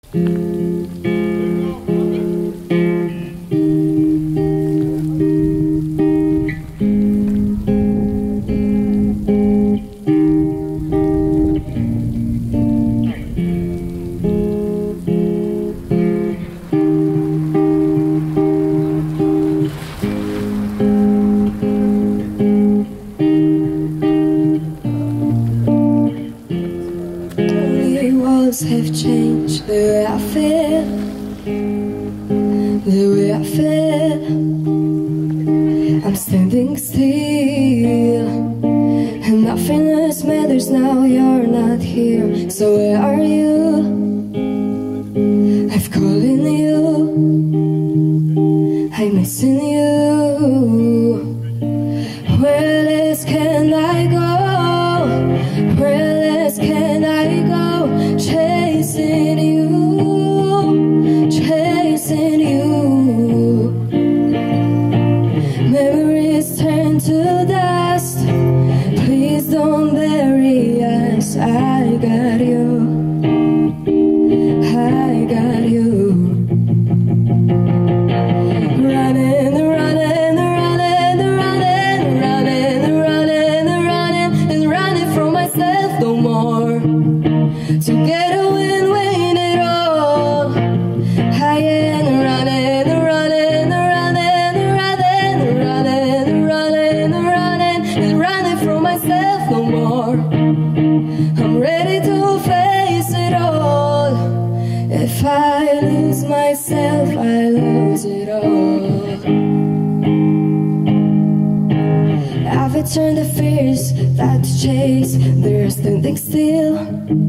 Have changed the way I feel, the way I feel. I'm standing still, and nothing else matters now. You're not here, so where are you? I'm calling you, I'm missing you. Where else can I go? Where else can I go? Chasing you, chasing you. Memories turn to dust. Please don't bury us. I got you, I got you. Running, running, running, running, running, running, running, and running from myself no more. To get away and win it all. I am running, running, running, running, running, running, running, and running from myself no more. I'm ready to face it all. If I lose myself, I lose it all. I've returned the fears that chase. They're standing still.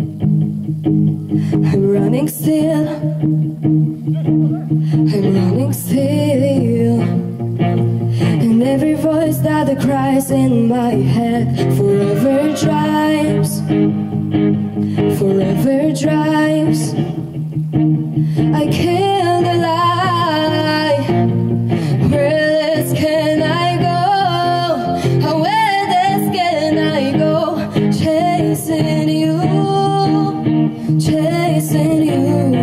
I'm running still, I'm running still. And every voice that cries in my head forever drives, forever drives. I can't lie. Where else can I go? Where else can I go? Chasing you, chasing you.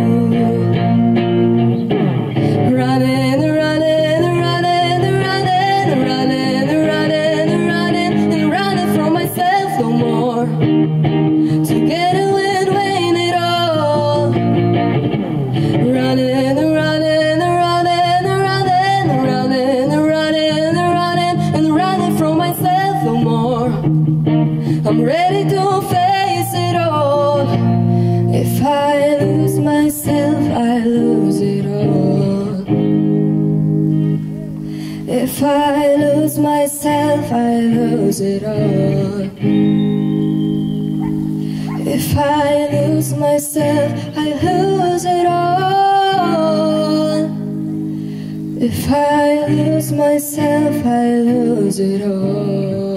Running, running, running, running, running, running, running, and running from myself no more. To get away and win it all. Running, running, running, running, running, running, running, and running from myself no more. I'm ready to face it all. If I lose myself, I lose it all. If I lose myself, I lose it all. If I lose myself, I lose it all. If I lose myself, I lose it all.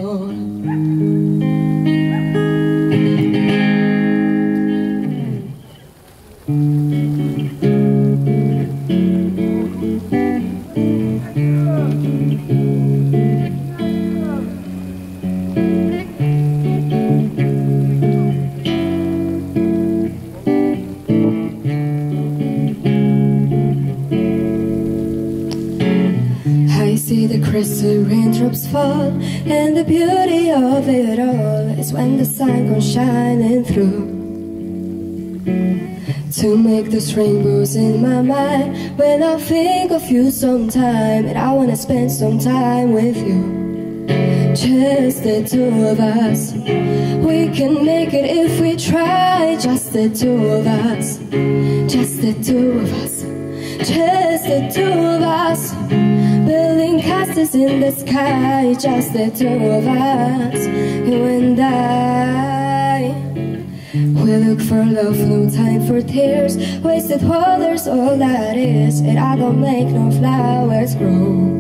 I see the crystal raindrops fall, and the beauty of it all is when the sun comes shining through to make those rainbows in my mind. When I think of you sometime, and I wanna spend some time with you, just the two of us. We can make it if we try, just the two of us, just the two of us, just the two of us. Building castles in the sky, just the two of us, you and I. We look for love, no time for tears. Wasted water's all that is, and I don't make no flowers grow.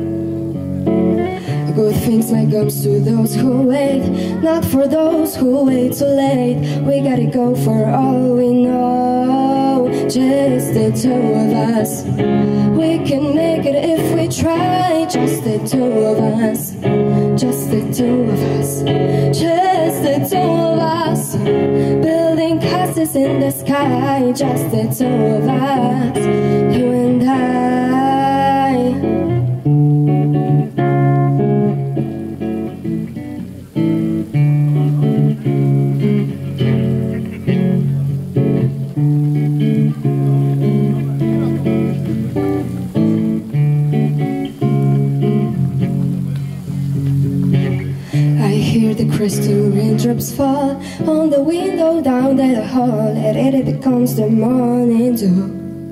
Good things might come to those who wait, not for those who wait too late. We gotta go for all we know, just the two of us. We can make it if we try, just the two of us, just the two of us, just the two of us. Building castles castles in the sky, just the two of us, you and I hear the crystal raindrops fall on the window down the hall, and it becomes the morning dew.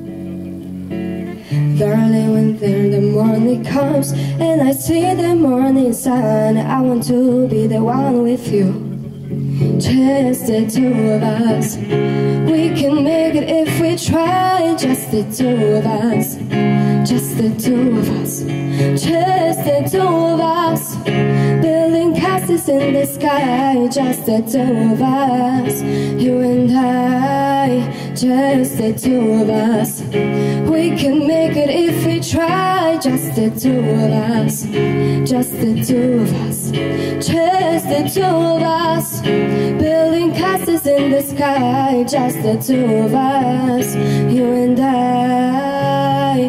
Darling, when the morning comes and I see the morning sun, I want to be the one with you, just the two of us. We can make it if we try, just the two of us, just the two of us, just the two of us. Building castles in the sky, just the two of us, you and I, just the two of us. We can make it if we try, just the two of us, just the two of us, just the two of us. Building castles in the sky, just the two of us, you and I.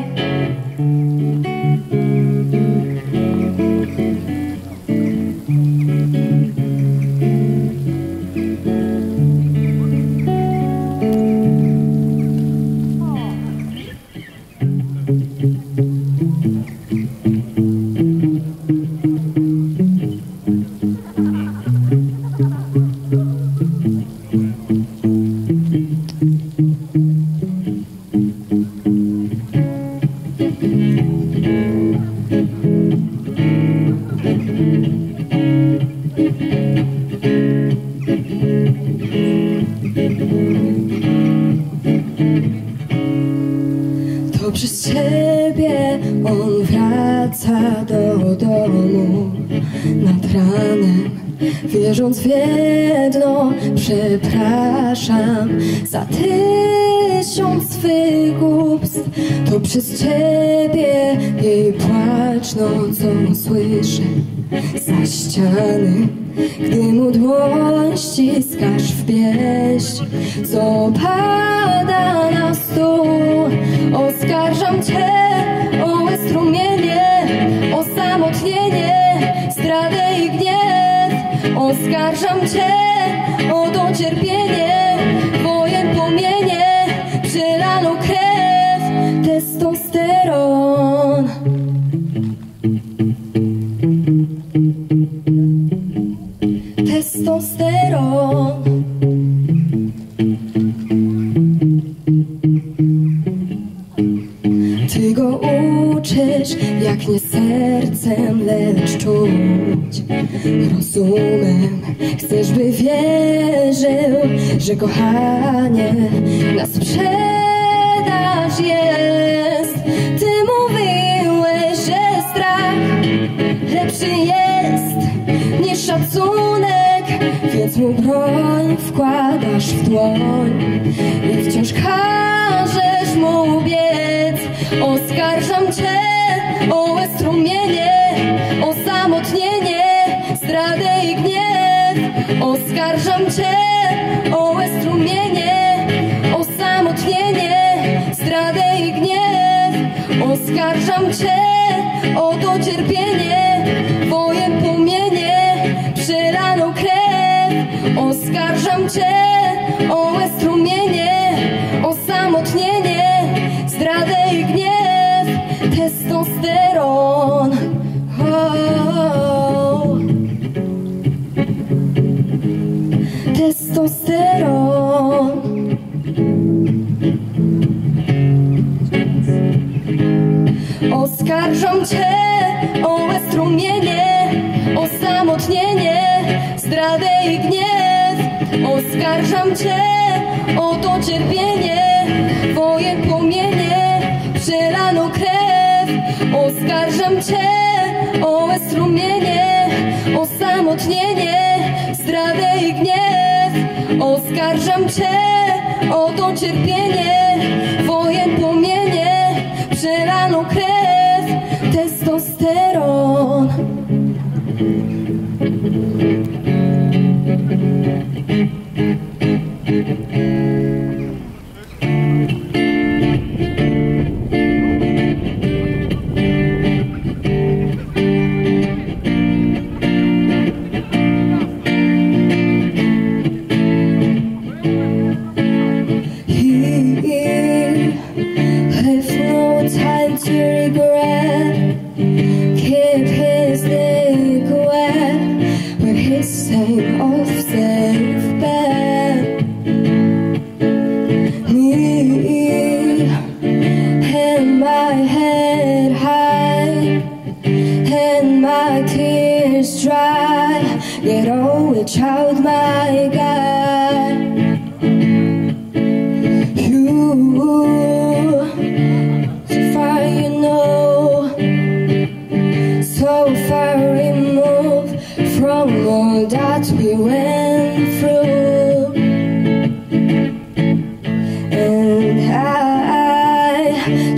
To przez ciebie on wraca do domu nad ranem, wierząc w jedno: przepraszam za 1000 swych głupstw. To przez ciebie jej płacz nocą słyszę za ściany, gdy mu dłoń ściskasz w pieśń, co pada na stół. Oskarżam cię o łez strumienie, o samotnienie, zdradę i gniew. Oskarżam cię o docierpienie, wojen płomienie, przelaną krew, testosteron. Testosteron. Ty go uczysz, jak nie sercem, lecz czuć rozumem. Chcesz, by wierzył, że kochanie na sprzedaż jest. Ty mówiłeś, że strach lepszy jest niż szacunek, więc mu broń wkładasz w dłoń i wciąż każesz mu biec. Oskarżam cię o łez strumienie, o samotnienie, zdradę i gniew. Oskarżam cię o łez strumienie, o samotnienie, zdradę i gniew. Oskarżam cię o docierpienie, wojen płomienie, przelaną krew. Oskarżam cię o łez strumienie, o samotnienie, zdradę i gniew. Testosteron. Oh. Testosteron. Oskarżam cię o łez strumienie, o samotnienie, zdradę i gniew. Oskarżam cię o docierpienie, wojen płomienie, przelaną krew. Oskarżam cię o łez strumienie, o samotnienie, zdradę i gniew. Oskarżam cię o docierpienie, wojen płomienie, przelaną krew. Testosteron.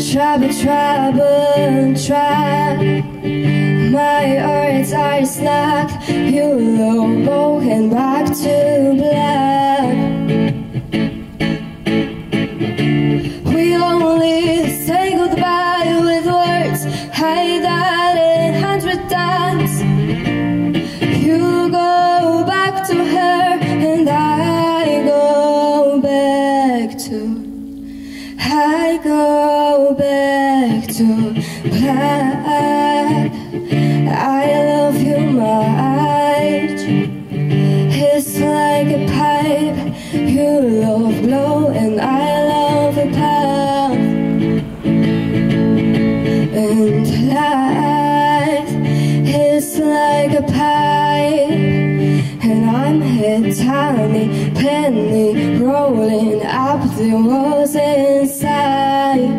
Trouble, trouble, try. My words are snack. You're going back to black. We only say goodbye with words. I died 100 times. You go back to her and I go back to. I go back to black. I love you much. It's like a pipe. You love blow and I love a pump. And life is like a pipe, and I'm a tiny penny rolling up the walls inside.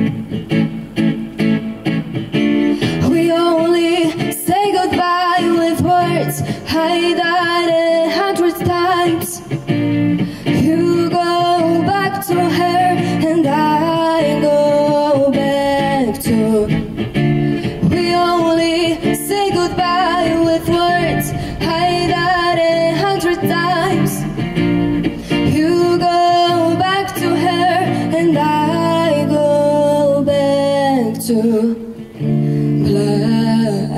We only say goodbye with words. I died 100 times. You go back to her and I go back to. We only say goodbye with words. I died 100 times. You go back to her and I go back to black,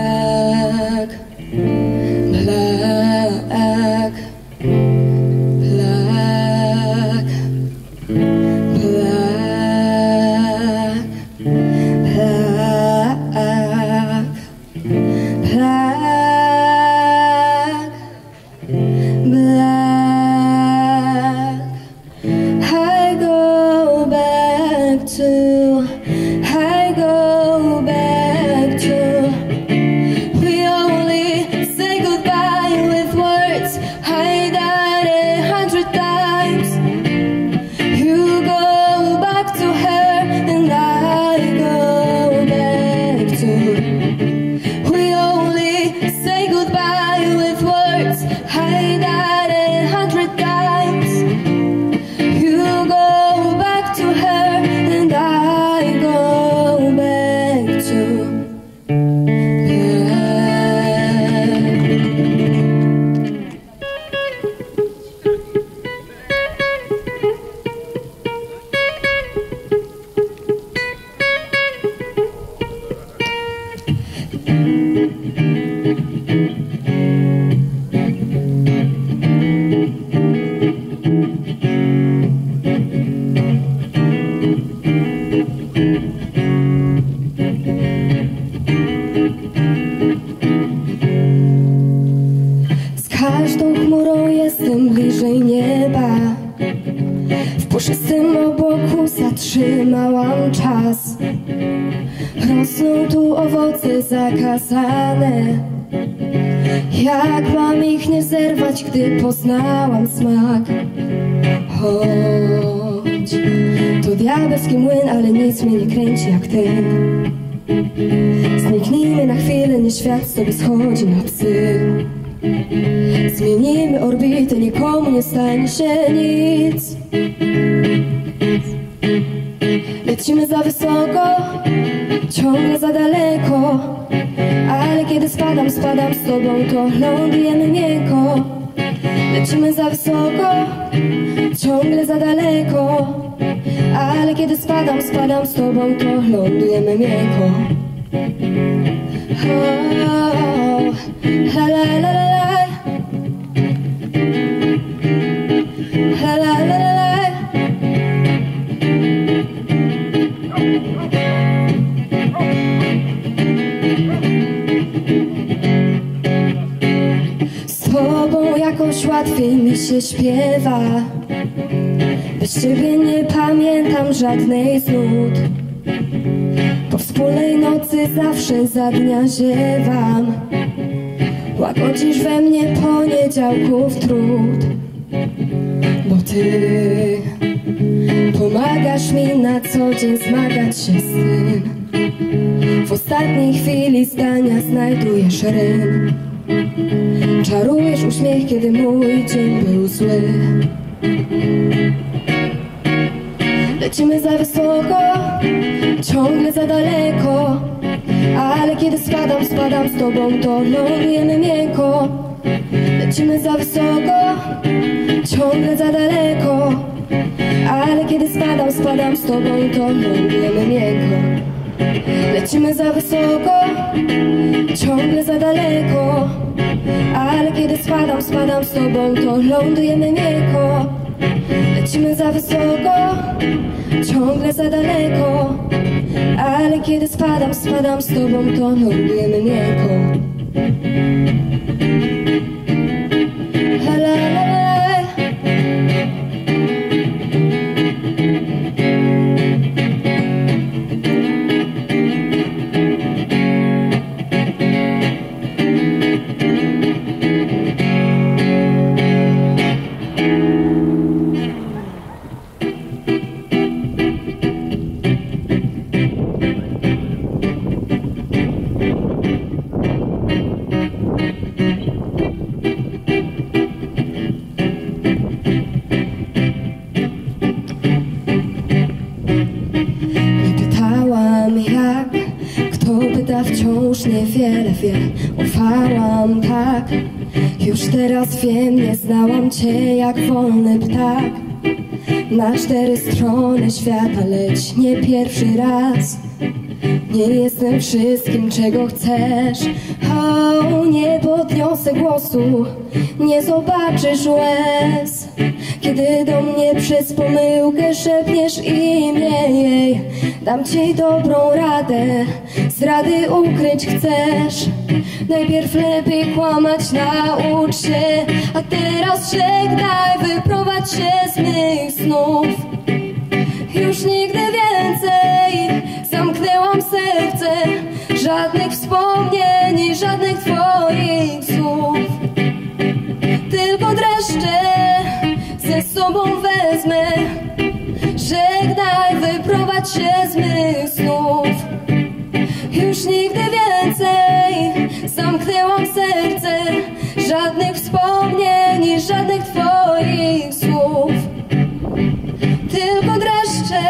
black, black, black, black, black. I go back to, I go back to. We only say goodbye with words. I died 100 times. You go back to her and I go back to. We only say goodbye with words. I died 100 times. You go back to her and I go back to. Z każdą chmurą jestem bliżej nieba. W puszystym obłoku zatrzymałam czas. Rosną tu owoce zakazane. Jak mam ich nie zerwać, gdy poznałam smak? Chodź, to diabelski młyn, ale nic mnie nie kręci jak ten. Zniknijmy na chwilę, nie świat sobie schodzi na psy. Zmienimy orbitę, nikomu nie stanie się nic. Lecimy za wysoko, ciągle za daleko. Ale kiedy spadam, spadam z tobą, to lądujemy miękko. Lecimy za wysoko, ciągle za daleko. Ale kiedy spadam, spadam z tobą, to lądujemy miękko. Oh, la la la la, la la la la. Z tobą jakoś łatwiej mi się śpiewa. Bez ciebie nie pamiętam żadnej z nut. Po wspólnej nocy zawsze za dnia ziewam. Łagodzisz we mnie poniedziałków trud. Bo ty pomagasz mi na co dzień zmagać się z tym. W ostatniej chwili zdania znajdujesz rym. Czarujesz uśmiech, kiedy mój dzień był zły. Lecimy za wysoko, ciągle za daleko. Ale kiedy spadam z tobą, to lądujemy miękko. Lecimy za wysoko, ciągle za daleko. Ale kiedy spadam z tobą, to lądujemy miękko. Lecimy za wysoko, ciągle za daleko. Ale kiedy spadam z tobą, to lądujemy miękko. Lecimy za wysoko, ciągle za daleko. Ale kiedy spadam z tobą, to lądujemy miękko. La la la la. Wciąż niewiele wie, ufałam tak. Już teraz wiem, nie znałam cię jak wolny ptak. Na 4 strony świata, lecz nie pierwszy raz. Nie jestem wszystkim, czego chcesz. O, nie podniosę głosu, nie zobaczysz łez. Kiedy do mnie przez pomyłkę szepniesz imię jej, dam ci dobrą radę, z rady ukryć chcesz. Najpierw lepiej kłamać naucz się, a teraz żegnaj, wyprowadź się z mych snów. Już nigdy więcej zamknęłam serce, żadnych wspomnień, żadnych twoich słów. Tylko dreszcze ze sobą wezmę, żegnaj, wyprowadź się z mych snów. Już nigdy więcej zamknęłam serce, żadnych wspomnień, żadnych twoich słów. Tylko dreszcze.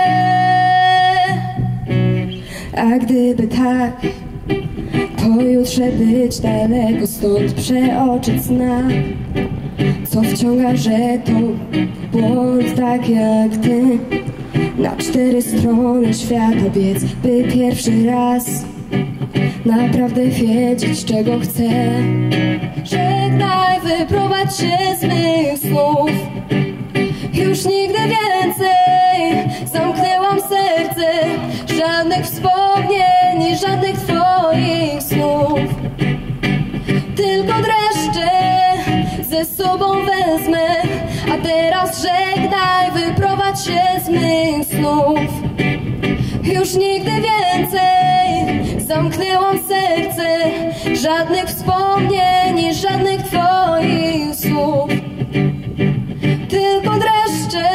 A gdyby tak, pojutrze być daleko stąd, przeoczyć znak, co wciąga, że to błąd tak jak ty. Na 4 strony świata biec, by pierwszy raz naprawdę wiedzieć, czego chcę. Żegnaj, wyprowadź się z mych snów. Już nigdy więcej zamknęłam serce, żadnych wspomnień, żadnych twoich snów. Tylko dreszcze ze sobą wezmę, a teraz żegnaj, wyprowadź się z mych snów. Już nigdy więcej zamknęłam serce, żadnych wspomnień, żadnych twoich słów. Tylko dreszcze.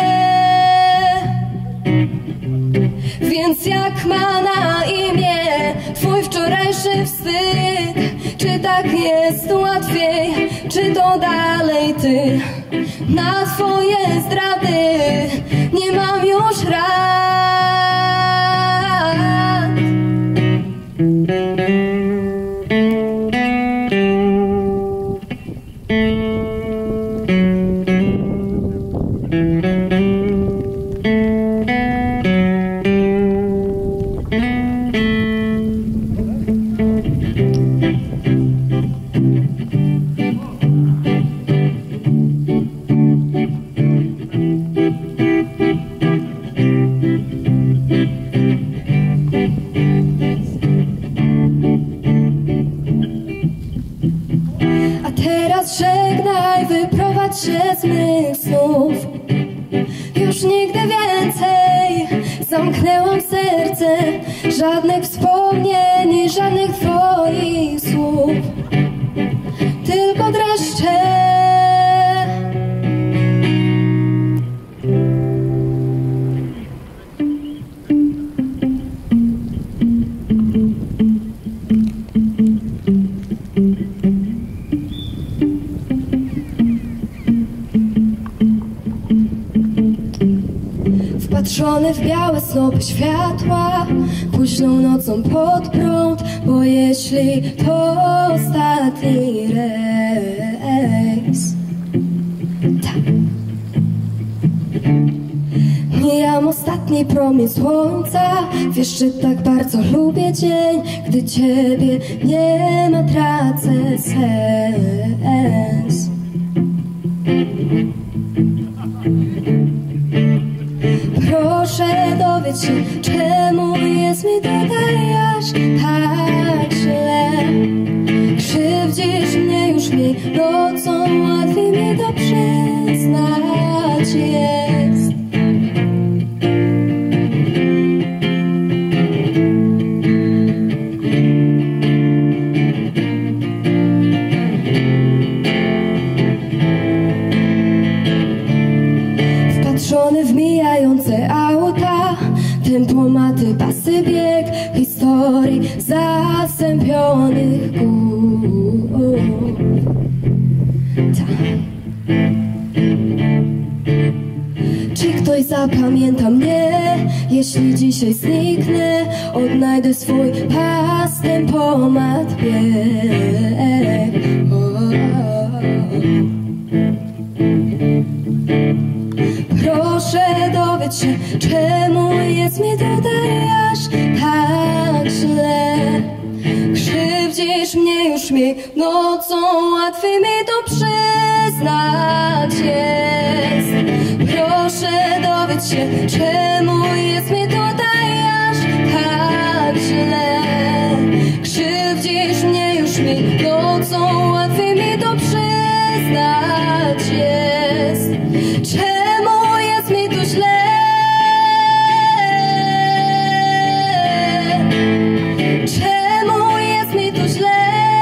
Więc jak ma na imię twój wczorajszy wstyd? Czy tak jest łatwiej, czy to dalej ty? Na twoje zdrady nie mam już rad. Żegnaj, wyprowadź się z mych snów. Już nigdy więcej zamknęłam serce, żadnych wspomnień, żadnych twoich słów. Tylko dreszcze. Wpatrzony Wpatrzony w białe snopy światła, późną nocą pod prąd, bo jeśli to ostatni rejs, tak. Mijam ostatni promień słońca. Wiesz, że tak bardzo lubię dzień. Gdy ciebie nie ma, tracę sens. Proszę dowiedz się, czemu jest mi tutaj aż tak źle. Krzywdzisz mnie już mniej, nocą łatwiej mi to przyznać jest. Wpatrzony w mijające auta, tempomaty, pasy, bieg historii zasępionych głów. Czy ktoś zapamięta mnie, jeśli dzisiaj zniknę? Odnajdę swój pas, tempomat, bieg. Proszę dowiedz się, czemu jest mi tutaj aż tak źle. Krzywdzisz mnie już mniej, nocą łatwiej mi to przyznać jest. Proszę dowiedz się, czemu jest mi tutaj aż tak źle. Krzywdzisz mnie już mniej, nocą łatwiej mi to przyznać jest. Czemu jest mi tu źle? Czemu jest mi tu źle?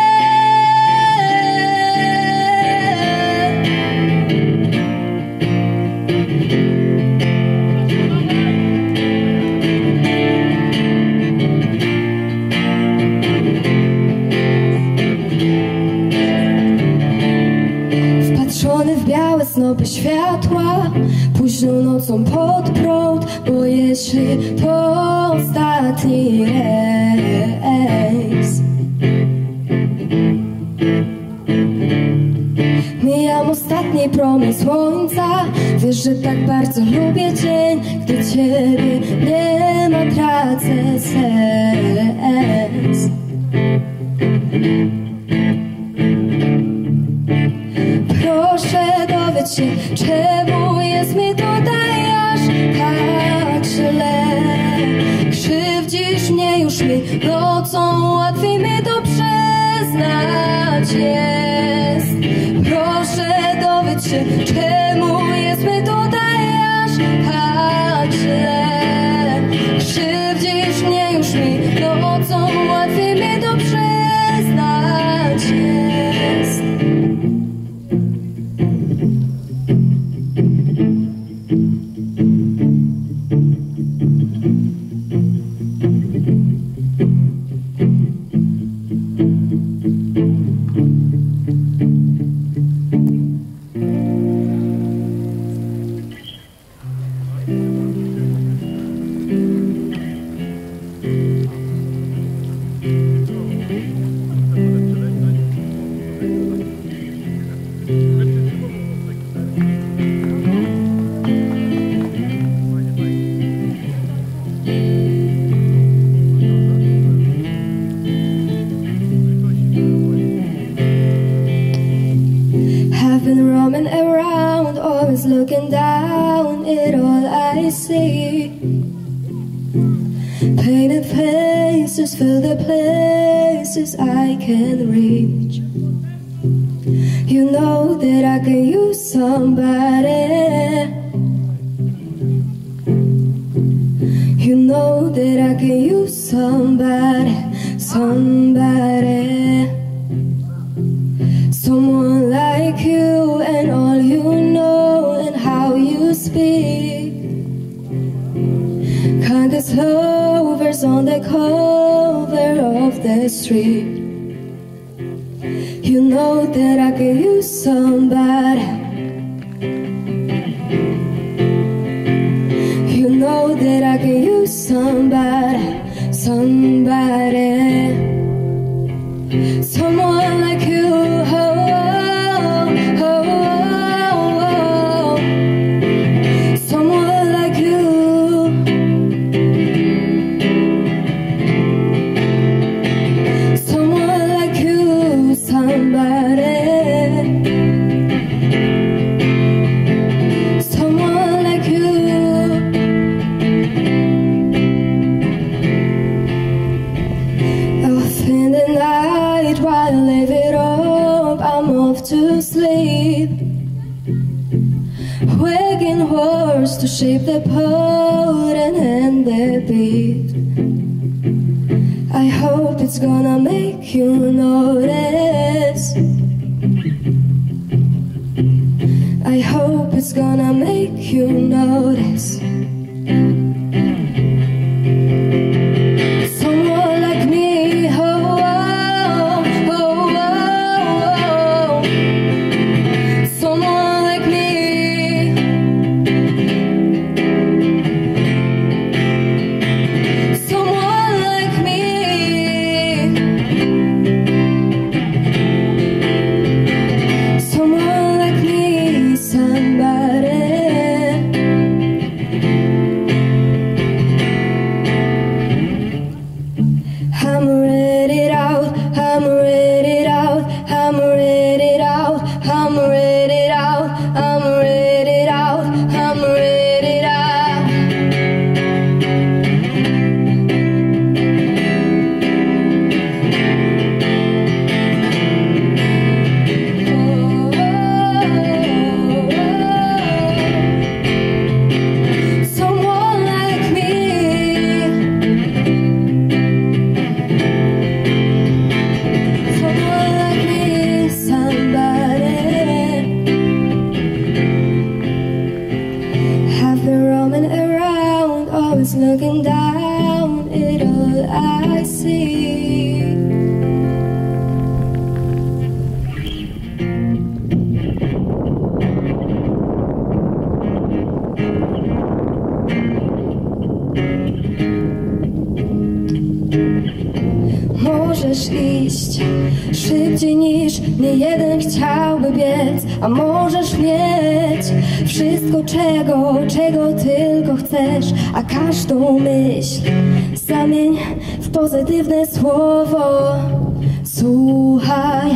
Wpatrzony w białe snopy światła, późną nocą pod prąd, bo jeśli to ostatni rejs. Mijam ostatni promień słońca. Wiesz, że tak bardzo lubię dzień. Gdy ciebie nie ma, tracę sens. Proszę dowiedz się, czemu jest mi tutaj aż tak źle. Krzywdzisz mnie już mi, nocą łatwiej mi to przyznać jest. Proszę dowiedz się, czemu jest mi tutaj aż tak źle. Krzywdzisz mnie już mi, nocą łatwiej mi to przyznać jest. I've been roaming around, always looking down at all I see. Painted faces fill the places I can reach. You know that I can use somebody. You know that I can use somebody, somebody. Someone like you and all you know and how you speak. Kind of lovers on the cover of the street. You know that I can use somebody. You know that someone like you. Someone like you. Someone like you, somebody. Someone like you. Off in the night while I live it up, I'm off to sleep, waking words to shape the poet and end the beat. I hope it's gonna make you notice. I hope it's gonna make you notice. Someone like me, oh, oh, oh, oh, oh. Someone like me. Someone like me. Someone like me, somebody. I'm ready out, I'm ready out, I'm ready out, I'm ready out, I'm ready out, I'm ready out. Someone like me. Someone like me, somebody. Have been roaming around, always looking down at all I see. Możesz iść szybciej niż niejeden chciałby biec, a możesz mieć wszystko, czego tylko chcesz, a każdą myśl zamień w pozytywne słowo. Słuchaj,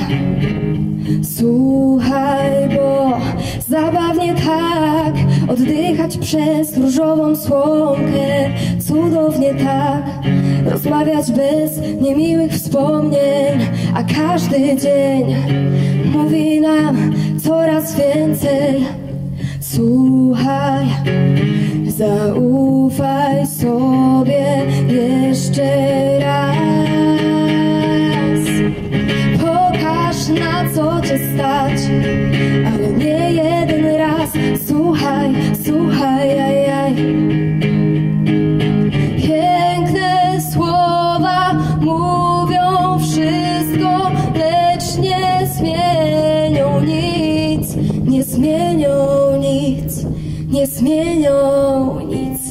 słuchaj, bo zabawnie tak oddychać przez różową słomkę, cudownie tak rozmawiać bez niemiłych wspomnień, a każdy dzień mówi nam coraz więcej. Słuchaj, zaufaj sobie jeszcze raz. Pokaż, na co cię stać, ale nie jeden raz. Słuchaj, słuchaj, aj, aj. Piękne słowa mówią wszystko, lecz nie zmienią nic. Nie zmienią nic, nie zmienią nic.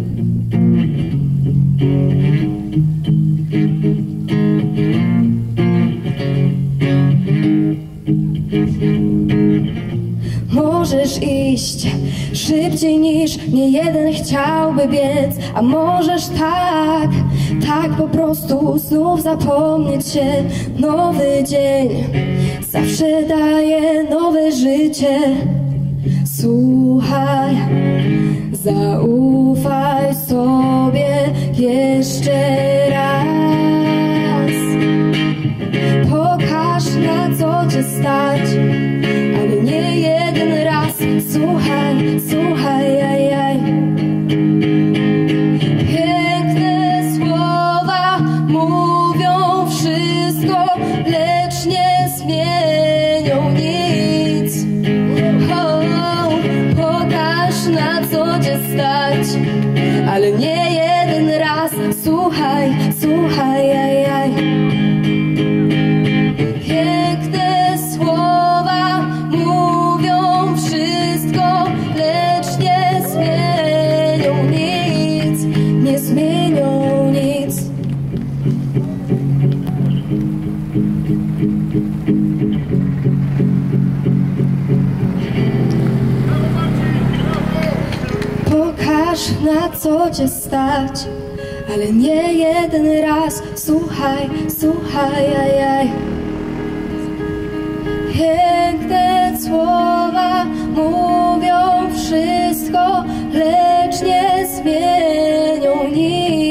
Możesz iść szybciej niż niejeden chciałby biec, a możesz tak po prostu znów zapomnieć się. Nowy dzień zawsze daje nowe życie. Słuchaj, zaufaj sobie jeszcze raz. Pokaż, na co cię stać, ale nie jeden raz. Słuchaj, słuchaj, aj, aj. Piękne słowa mówią wszystko, lecz nie zmienią nic. Pokaż, na co cię stać, ale nie jeden raz. Słuchaj, słuchaj, aj, aj. Piękne słowa mówią wszystko, lecz nie zmienią nic, nie zmienią na co cię stać, ale nie jeden raz. Słuchaj, słuchaj, ajaj. Piękne słowa mówią wszystko, lecz nie zmienią nic.